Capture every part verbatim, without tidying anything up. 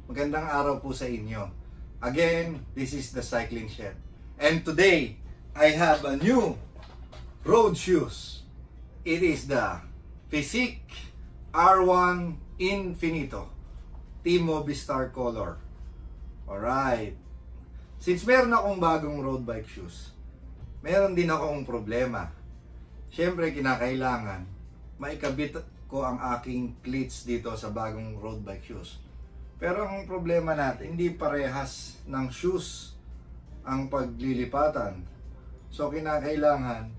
Magandang araw po sa inyo. Again, this is the Cycling Chef. And today, I have a new road shoes. It is the Fizik R one Infinito Team Movistar Color. Alright. Since meron akong bagong road bike shoes, meron din akong problema. Siyempre, kinakailangan maikabit ko ang aking cleats dito sa bagong road bike shoes. Pero ang problema natin, hindi parehas ng shoes ang paglilipatan. So, kinakailangan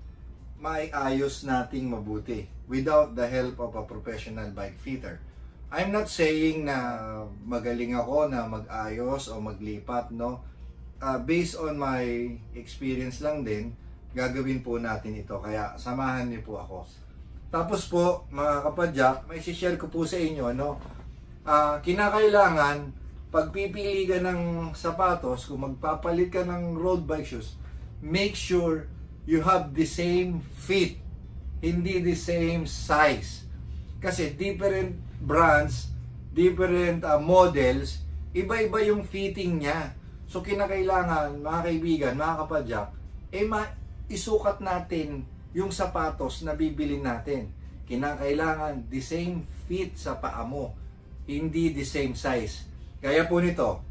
maiayos nating mabuti without the help of a professional bike fitter. I'm not saying na magaling ako na mag-ayos o maglipat, no? Uh, based on my experience lang din, gagawin po natin ito. Kaya samahan niyo po ako. Tapos po, mga kapadyak, may share ko po sa inyo, no? Uh, kinakailangan, pagpipili ka ng sapatos, kung magpapalit ka ng road bike shoes, make sure you have the same fit, hindi the same size. Kasi different brands, different uh, models, iba-iba yung fitting niya. So, kinakailangan, mga kaibigan, mga kapadyak, eh, ma- isukat natin yung sapatos na bibili natin. Kinakailangan the same fit sa paa mo, hindi the same size. Kaya po nito,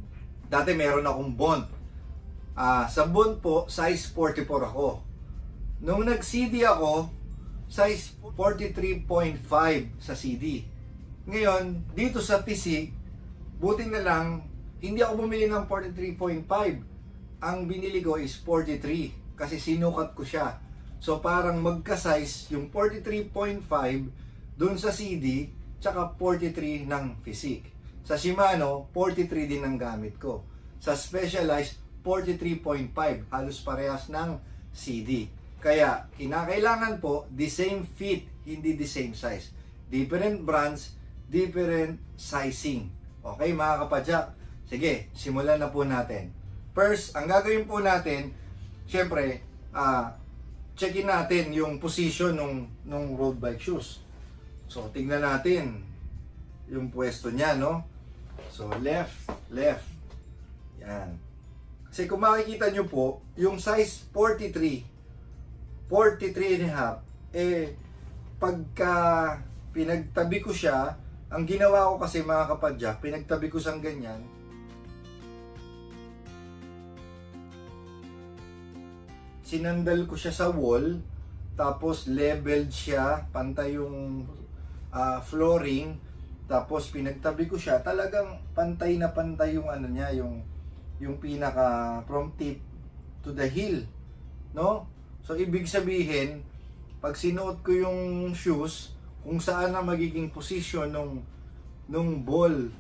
dati meron akong bond. Uh, sa bond po, size forty-four ako. Nung nag-C D ako, size forty-three point five sa C D. Ngayon, dito sa Fizik, buti na lang, hindi ako bumili ng forty-three point five. Ang binili ko is forty-three kasi sinukat ko siya. So, parang magka-size yung forty-three point five dun sa C D, tsaka forty-three ng Fizik. Sa Shimano, forty-three din ang gamit ko. Sa Specialized, forty-three point five. Halos parehas ng C D. Kaya, kinakailangan po, the same fit, hindi the same size. Different brands, different sizing. Okay, mga kapadyak? Sige, simulan na po natin. First, ang gagawin po natin, syempre, ah, uh, checkin natin yung position ng ng road bike shoes. So, tingnan natin yung pwesto niya, no? So, left, left. Yan. Kasi kung makikita nyo po, yung size forty-three, forty-three and a half, eh, pagka pinagtabi ko siya, ang ginawa ko kasi mga kapadyak, pinagtabi ko siyang ganyan, sinandal ko siya sa wall, tapos leveled siya, pantay yung uh, flooring, tapos pinagtabi ko siya, talagang pantay na pantay yung ano niya, yung yung pinaka from tip to the heel, no? So ibig sabihin, pag sinuot ko yung shoes, kung saan na magiging position nung nung ball,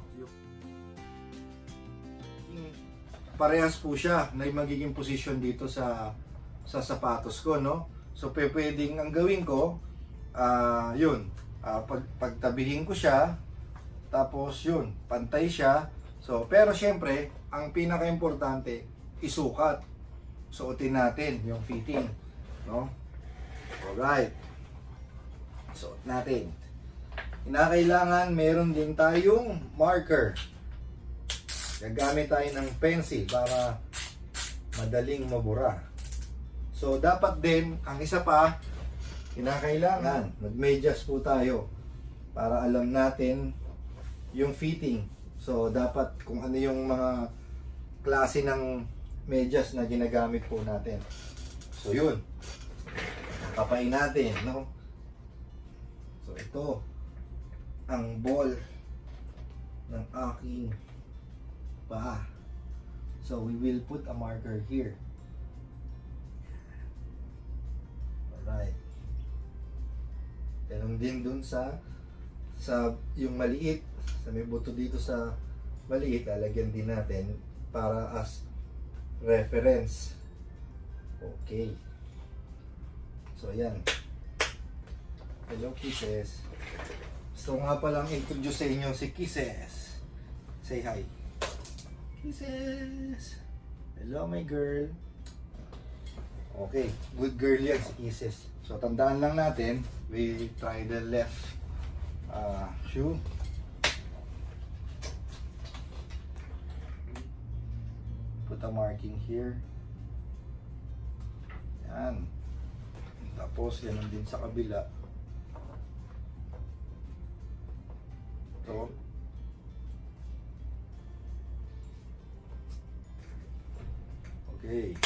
parehas po siya na magiging position dito sa sa sapatos ko, no? So, pwedeng ang gawin ko, uh, yun, uh, pag, pagtabihin ko siya, tapos yun, pantay siya. So, pero syempre, ang pinaka-importante, isukat. Suotin natin yung fitting, no? Alright. Suot natin. Kinakailangan, meron din tayong marker. Gagamit tayo ng pencil para madaling mabura. So, dapat din, ang isa pa, kinakailangan, mag-medyas po tayo para alam natin yung fitting. So, dapat kung ano yung mga klase ng medyas na ginagamit po natin. So, yun. Kapain natin, no? So, ito, ang ball ng aking paa. So, we will put a marker here. Alright. Ganun din dun sa sa yung maliit, sa may buto dito sa maliit, lalagyan din natin para as reference. Okay. So, ayan. Hello, Kisses. Gusto nga palang introduce sa inyo si Kisses. Say hi. Kisses. Hello, my girl. Okay, good girl yan si Kisses. So, tandaan lang natin, we try the left uh, shoe. put a marking here. Yan. Tapos, ganun din sa kabila. Ito. Okay.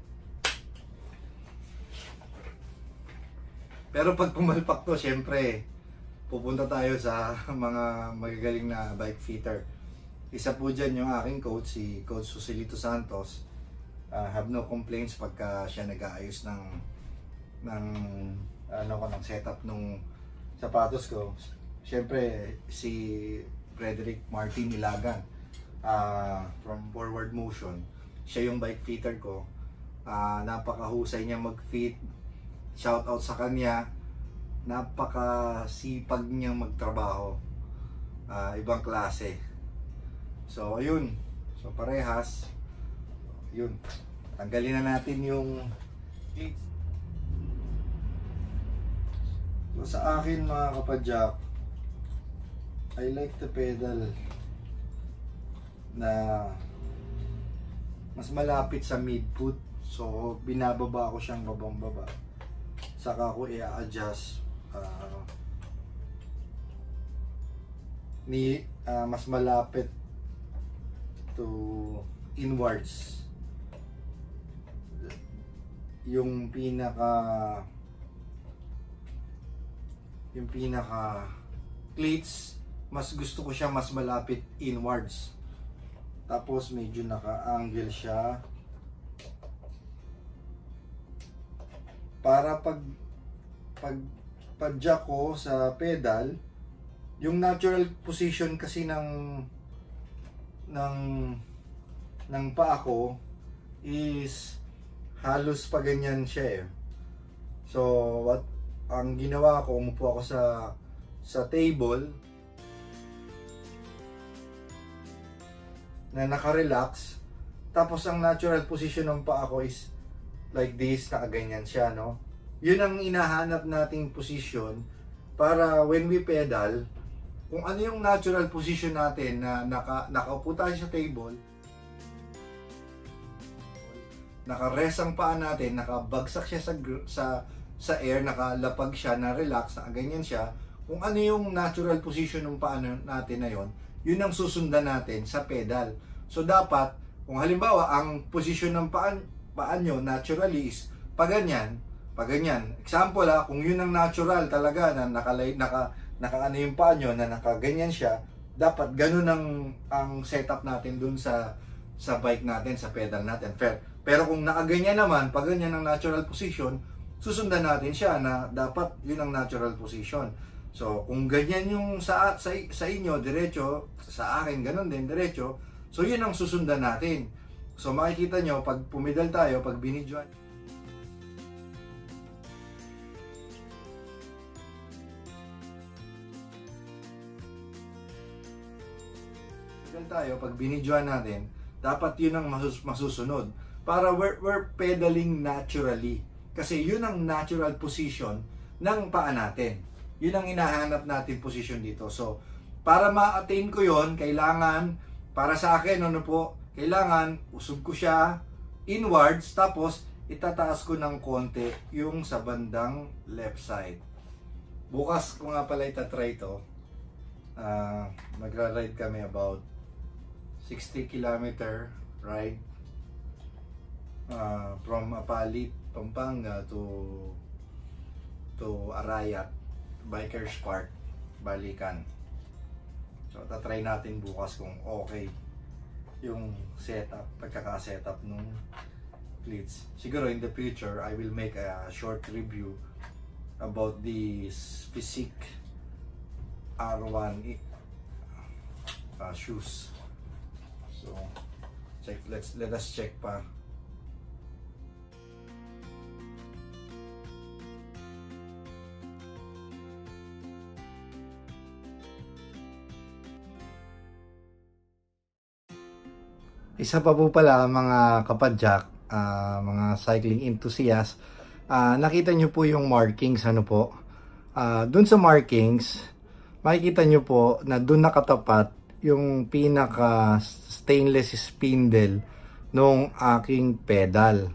Pero pag pumalpak to, syempre, pupunta tayo sa mga magagaling na bike fitter. Isa po dyan yung aking coach, si Coach Joselito Santos. Uh, have no complaints pagka siya nag-aayos ng ng ano ko ng setup nung sapatos ko. Syempre si Frederick Martin Ilagan uh, from Forward Motion, siya yung bike fitter ko. Uh, napakahusay niya mag-fit. Shout out sa kanya. Napakasipag niya magtrabaho. Uh, ibang klase. So ayun. So parehas. Yun. Tanggalin na natin yung cleats. So sa akin mga kapadyak, I like the pedal na mas malapit sa midfoot. So binababa ko siyang babang baba. Saka ko i-adjust uh, ni uh, mas malapit to inwards. Yung pinaka yung pinaka cleats, mas gusto ko siya mas malapit inwards. Tapos medyo naka-angle siya para pag pag pag-jack ko sa pedal, yung natural position kasi ng ng ng paa ko is halos pa ganyan siya eh. So what ang ginawa ko, umupo ako sa sa table na naka-relax, tapos ang natural position ng paa ko is like this, nakaganyan siya, no? Yun ang inahanap nating position para when we pedal, kung ano yung natural position natin na naka, nakaupo tayo sa table, naka-rest ang paa natin, nakabagsak siya sa, sa, sa air, nakalapag siya, na-relax, nakaganyan siya, kung ano yung natural position ng paa natin na yon, yun ang susundan natin sa pedal. So dapat, kung halimbawa, ang position ng paa, paa nyo naturally is paganyan, paganyan. Example ha, kung yun ang natural talaga na nakalay, naka, naka ano yung paa nyo, na nakaganyan siya, dapat ganun ang, ang setup natin dun sa, sa bike natin, sa pedal natin. Fair. Pero kung nakaganyan naman, paganyan ang natural position, susundan natin siya na dapat yun ang natural position. So, kung ganyan yung sa, sa, sa inyo, diretso, sa akin, ganun din, diretso, so yun ang susundan natin. So, makikita nyo, pag pumidal tayo, pag binidyoan, pumidal tayo, pag binidyoan natin, dapat yun ang masus masusunod. Para we're, we're pedaling naturally. Kasi yun ang natural position ng paa natin. Yun ang hinahanap natin position dito. So, para ma-attain ko yon, kailangan, para sa akin, ano po, kailangan usog ko siya inwards, tapos itataas ko ng konti yung sa bandang left side. Bukas ko nga pala itatry ito. Uh, magra-ride kami about sixty kilometer ride uh, from Apalit, Pampanga to to Arayat Bikers Park, balikan. So tatry natin bukas kung okay yung setup, pagkaka-setup nung cleats. Siguro in the future I will make a short review about this Fizik R one uh, shoes. So check, let's let us check pa. Isa pa po pala mga kapadyak, uh, mga cycling enthusiast, uh, nakita nyo po yung markings, ano po. Uh, dun sa markings, makikita nyo po na dun nakatapat yung pinaka stainless spindle nung aking pedal.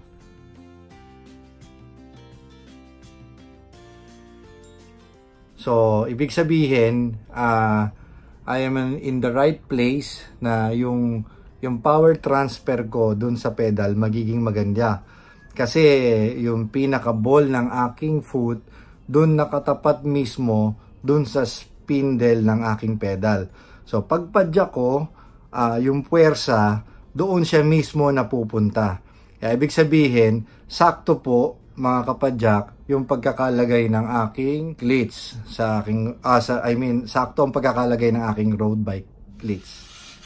So, ibig sabihin, uh, I am in the right place na yung, yung power transfer ko dun sa pedal magiging maganda. Kasi yung pinaka-ball ng aking foot, dun nakatapat mismo dun sa spindle ng aking pedal. So, pagpadyak ko, uh, yung puwersa, doon siya mismo napupunta. Kaya, ibig sabihin, sakto po, mga kapadyak, yung pagkakalagay ng aking cleats sa aking, ah, sa, I mean, sakto ang pagkakalagay ng aking road bike cleats.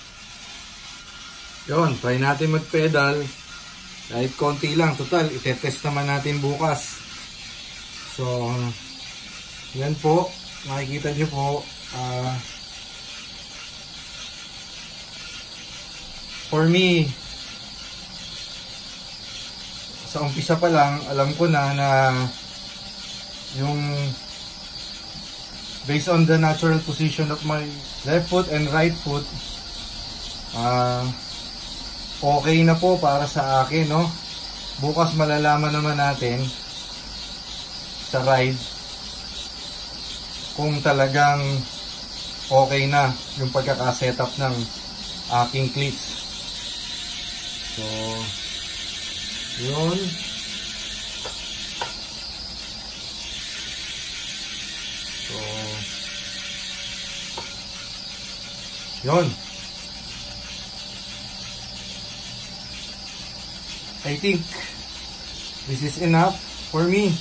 Yun, try natin mag-pedal. Kahit konti lang, total, itetest naman natin bukas. So, yan po, makikita nyo po, ah, uh, for me, sa umpisa pa lang, alam ko na na yung based on the natural position of my left foot and right foot, uh, okay na po para sa akin, no? Bukas malalaman naman natin sa ride kung talagang okay na yung pagkakasetup ng aking cleats. So, yun. So, yun. I think this is enough for me.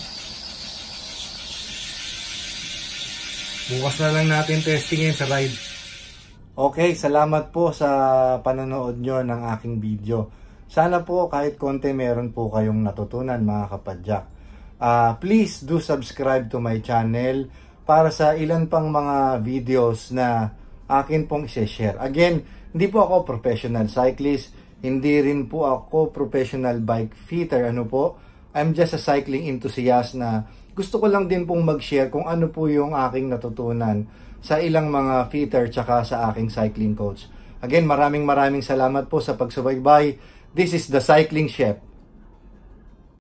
Bukas na lang natin testingin sa ride. Okay, salamat po sa panonood nyo ng aking video. Sana po kahit konti meron po kayong natutunan, mga kapadyak. Uh, please do subscribe to my channel para sa ilan pang mga videos na akin pong i-share. Again, hindi po ako professional cyclist, hindi rin po ako professional bike fitter. Ano po? I'm just a cycling enthusiast na gusto ko lang din pong mag-share kung ano po yung aking natutunan sa ilang mga fitter tsaka sa aking cycling coach. Again, maraming maraming salamat po sa pagsubaybay. This is the Cycling Chef.